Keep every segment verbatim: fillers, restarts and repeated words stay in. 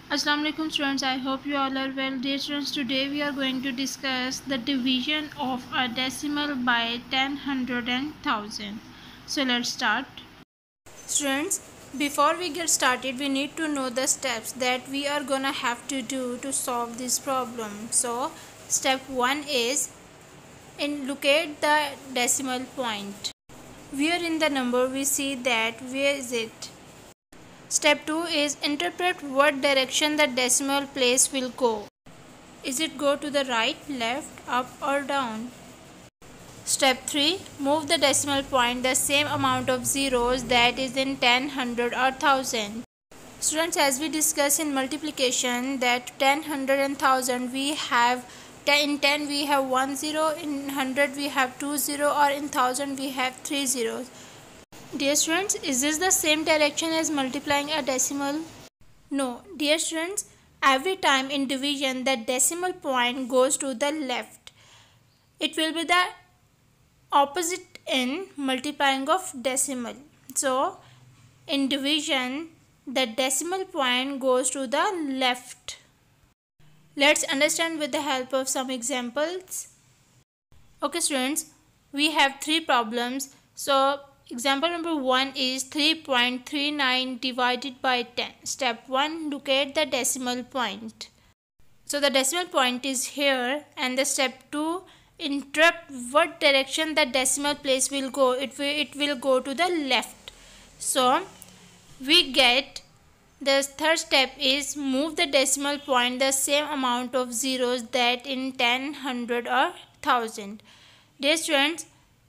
Assalamu alaikum students, I hope you all are well. Dear students, today we are going to discuss the division of a decimal by ten, one hundred and one thousand. So let's start. Students, before we get started, we need to know the steps that we are gonna have to do to solve this problem. So step one is in locate the decimal point. Where in the number we see that where is it? Step two is interpret what direction the decimal place will go. Is it go to the right, left, up or down? Step three. Move the decimal point the same amount of zeros that is in ten, one hundred or one thousand. Students, as we discussed in multiplication that ten, one hundred and one thousand we have in ten we have one zero, in one hundred we have two zero or in one thousand we have three zeros. Dear students, is this the same direction as multiplying a decimal? No. Dear students, every time in division the decimal point goes to the left. It will be the opposite in multiplying of decimal. So, in division the decimal point goes to the left. Let's understand with the help of some examples. Okay students, we have three problems. So, example number one is three point three nine divided by ten. Step one, locate the decimal point. So the decimal point is here, and the step two, interpret what direction the decimal place will go. It will, it will go to the left. So we get the third step is move the decimal point the same amount of zeros that in ten, one hundred or one thousand. Dear students,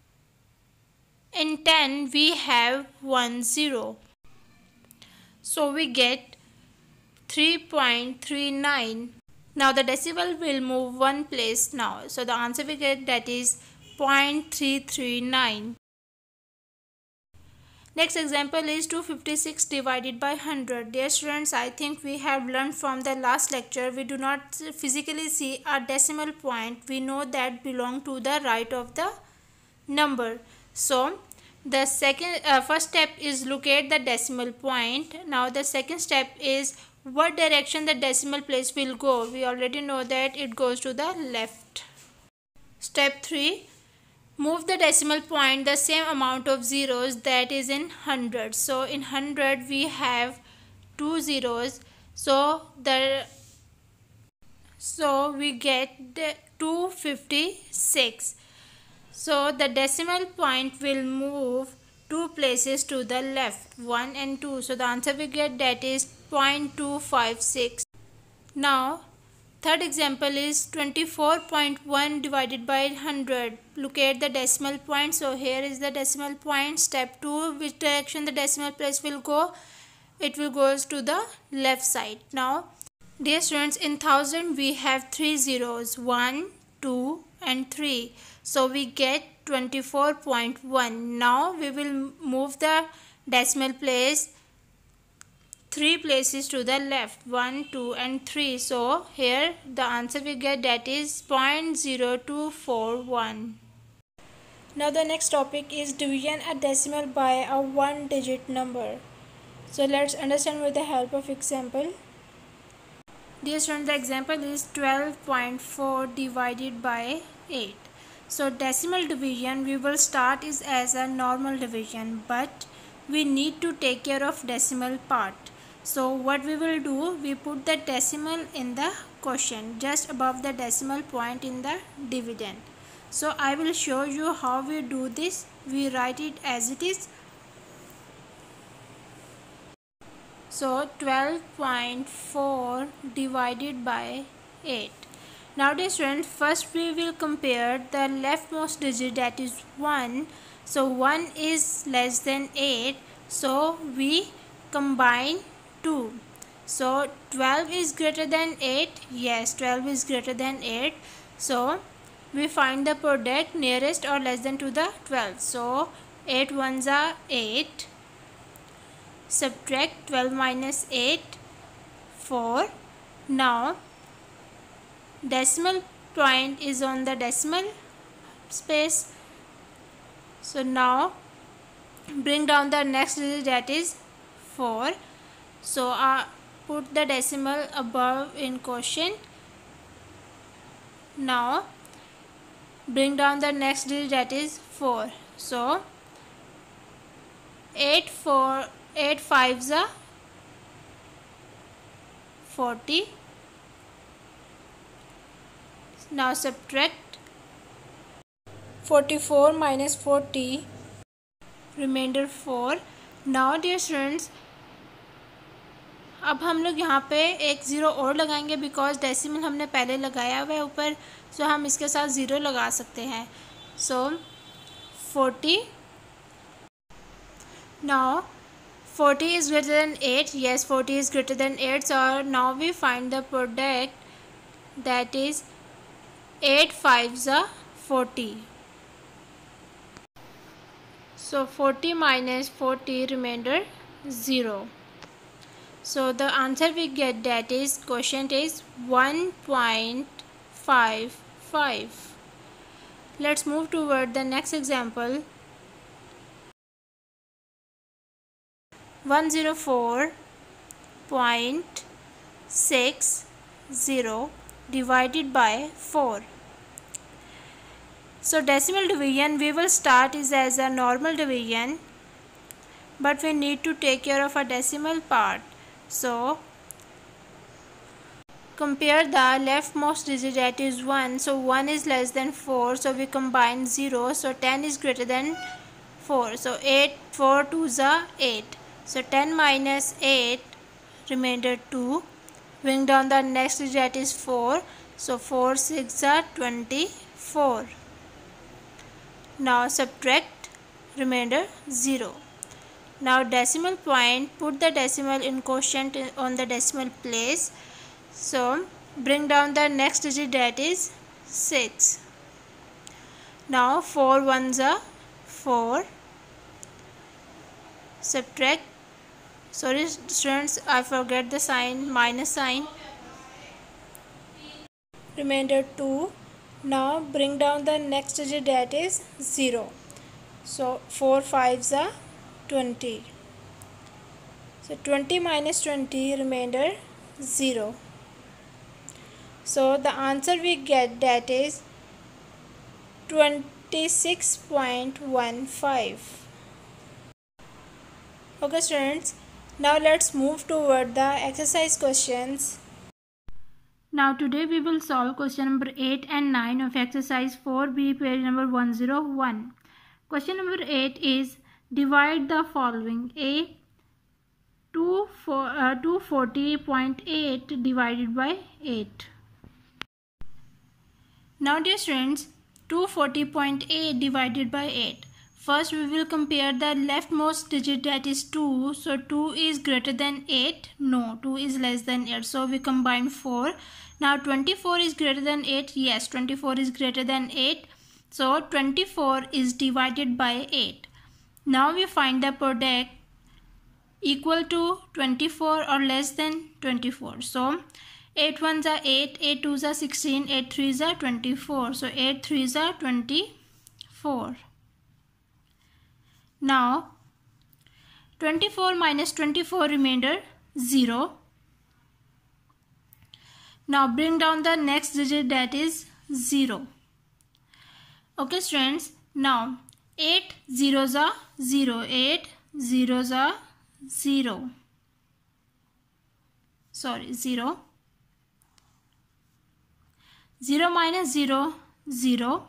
in ten we have one zero, so we get three point three nine. Now the decimal will move one place now, so the answer we get that is zero point three three nine. Next example is two hundred fifty-six divided by one hundred. Dear students, I think we have learned from the last lecture, we do not physically see a decimal point. We know that belong to the right of the number. So the second uh, first step is locate the decimal point. Now the second step is what direction the decimal place will go. We already know that it goes to the left. Step three, move the decimal point the same amount of zeros that is in one hundred. So in one hundred we have two zeros, so the so we get two hundred fifty-six. So the decimal point will move two places to the left, one and two. So the answer we get that is zero point two five six. Now third example is twenty-four point one divided by one hundred. Locate the decimal point. So here is the decimal point. Step two, which direction the decimal place will go? It will go to the left side. Now dear students, in one thousand we have three zeros, one, two and three. So we get twenty-four point one. Now we will move the decimal place three places to the left, one, two and three. So here the answer we get that is zero point zero two four one. Now the next topic is division a decimal by a one digit number. So let's understand with the help of example. Dear students, the example is twelve point four divided by eight. So decimal division we will start is as a normal division, but we need to take care of decimal part. So what we will do, we put the decimal in the quotient just above the decimal point in the dividend. So I will show you how we do this. We write it as it is. So twelve point four divided by eight. Now dear students, first we will compare the leftmost digit, that is one. So one is less than eight, so we combine two. So twelve is greater than eight. Yes, twelve is greater than eight. So we find the product nearest or less than to the twelve. So eight ones are eight. Subtract twelve minus eight, four. Now decimal point is on the decimal space. So now bring down the next digit, that is four. So uh, put the decimal above in quotient. Now bring down the next digit, that is four. So eight four eight fives are forty. Now subtract forty-four minus forty, remainder four. Now dear students, अब हम लोग यहाँ पे एक zero और लगाएंगे because decimal हमने पहले लगाया हुआ है ऊपर, सो हम इसके साथ ज़ीरो लगा सकते हैं. So forty. Now forty is greater than eight. Yes, forty is greater than eight. So now we find the product, that is eight fives are forty. So forty minus forty, remainder zero. So the answer we get, that is quotient is one point five five. Let's move toward the next example. one hundred four point six zero divided by four. So decimal division we will start is as a normal division, but we need to take care of a decimal part. So compare the leftmost digit, that is one. So one is less than four, so we combine zero. So ten is greater than four. So eight, four twos are eight. So ten minus eight, remainder two. Bring down the next digit, that is four. So four six are twenty-four. Now subtract, remainder zero. Now decimal point, put the decimal in quotient on the decimal place. So bring down the next digit, that is six. Now four ones are four. Subtract, sorry students, I forget the sign, minus sign, remainder two. Now bring down the next digit, that is zero. So four fives are twenty. So twenty minus twenty, remainder zero. So the answer we get, that is twenty-six point one five. Okay students, now let's move toward the exercise questions. Now today we will solve question number eight and nine of exercise four B, page number one oh one. Question number eight is, divide the following. A, two hundred forty point eight divided by eight. Now dear students, two hundred forty point eight divided by eight. First we will compare the leftmost digit, that is two. So two is greater than eight. No, two is less than eight. So we combine four. Now twenty-four is greater than eight. Yes, twenty-four is greater than eight. So twenty-four is divided by eight. Now we find the product equal to twenty-four or less than twenty-four. So eight ones are eight, eight twos are sixteen, eight threes are twenty-four. So eight threes are twenty-four. Now twenty-four minus twenty-four, remainder zero. Now bring down the next digit, that is zero. Okay students, now eight zeros are zero, eight zeros are zero. Sorry, zero. zero minus zero, zero.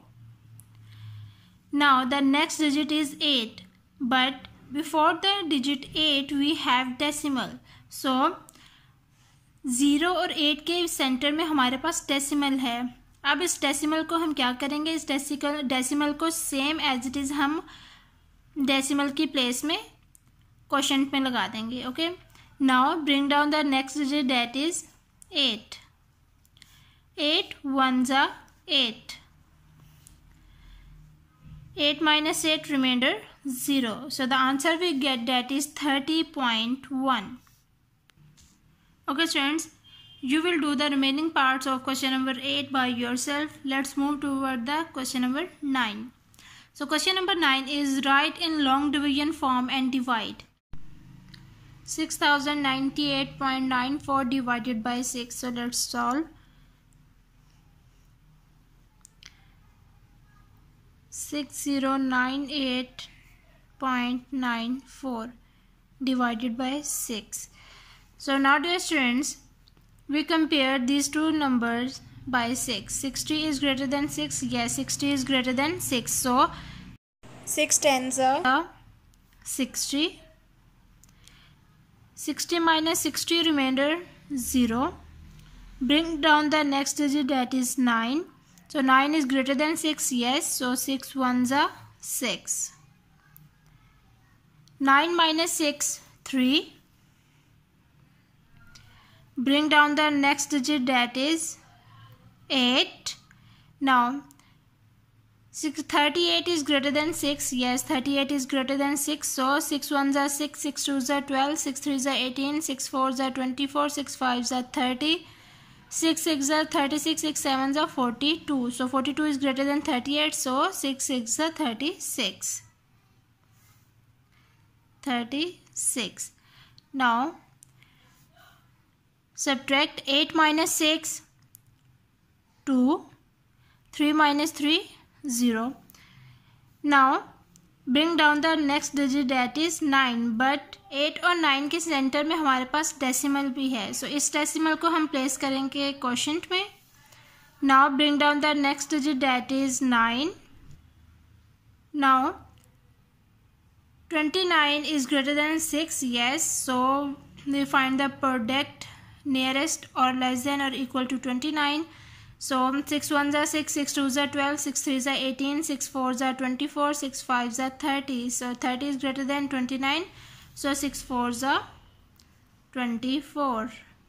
Now the next digit is eight. But before the digit eight we have decimal. So zero और eight के centre में हमारे पास decimal है. अब इस decimal को हम क्या करेंगे, इस डेसिकल डेसिमल को सेम एज इट इज़ हम डेसिमल की प्लेस में क्वोशंट में लगा देंगे. Okay, now bring down the next digit, that is eight. Eight one जा eight. eight minus eight, remainder zero. So the answer we get, that is thirty point one. Okay students, you will do the remaining parts of question number eight by yourself. Let's move toward the question number nine. So question number nine is, write in long division form and divide. six thousand ninety-eight point nine four divided by six. So let's solve. six thousand ninety-eight point nine four divided by six. So now dear students, we compare these two numbers by six. sixty is greater than six. Yes, sixty is greater than six. So six tens are sixty. sixty minus sixty, remainder zero. Bring down the next digit, that is nine. So nine is greater than six. Yes, so six ones are six. nine minus six, three. Bring down the next digit, that is eight. Now six, thirty-eight is greater than six. Yes, thirty-eight is greater than six. So six ones are six, six twos are twelve, six threes are eighteen, six fours are twenty-four, six fives are thirty, six sixes are thirty-six, six sevens are forty-two. So forty-two is greater than thirty-eight. So six sixes are thirty-six. thirty-six. Now subtract eight minus six, two. three minus three, zero. Now bring down the next digit, that is nine. But eight और nine के centre में हमारे पास decimal भी है. So इस decimal को हम place करेंगे क्वोशंट में. Now bring down the next digit, that is nine. Now twenty-nine is greater than six. Yes, so we find the product nearest or less than or equal to twenty-nine. So six ones are six, six twos are twelve, six threes are eighteen, six fours are twenty-four, six fives are thirty. So thirty is greater than twenty-nine. So six fours are twenty-four.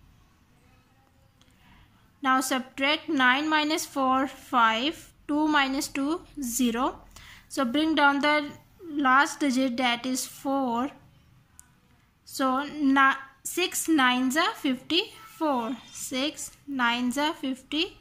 Now subtract nine minus four, five. two minus two, zero. So bring down the last digit, that is four. So six nines are fifty-four. six nines are fifty-four.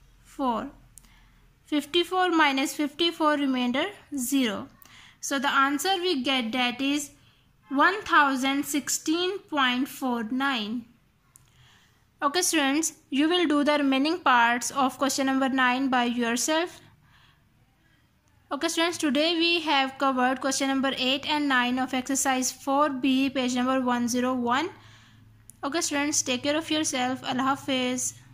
fifty-four minus fifty-four, remainder zero. So the answer we get, that is one thousand sixteen point four nine. Okay students, you will do the remaining parts of question number nine by yourself. Okay students, today we have covered question number eight and nine of exercise four B, page number one oh one. Okay students, take care of yourself. Allah Hafiz.